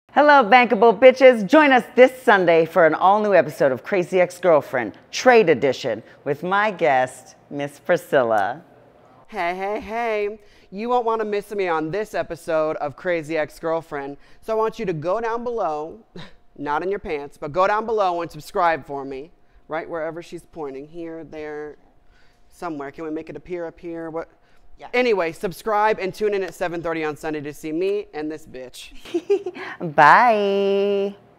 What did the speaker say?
Hello, bankable bitches. Join us this Sunday for an all-new episode of Crazy Ex-Girlfriend, Trade Edition, with my guest, Miss Priscilla. Hey. You won't want to miss me on this episode of Crazy Ex-Girlfriend, so I want you to go down below, not in your pants, but go down below and subscribe for me, right wherever she's pointing, here, there, somewhere. Can we make it appear up here? What? Yeah. Anyway, subscribe and tune in at 7:30 on Sunday to see me and this bitch. Bye.